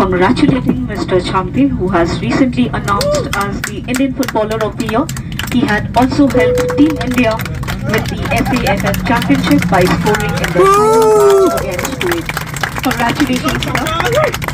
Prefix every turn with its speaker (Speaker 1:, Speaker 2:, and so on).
Speaker 1: congratulating Mr. Chhangte, who has recently announced as the Indian Footballer of the Year. He had also helped Team India with the FAFF Championship by scoring in the final match against Kuwait. Congratulations, sir.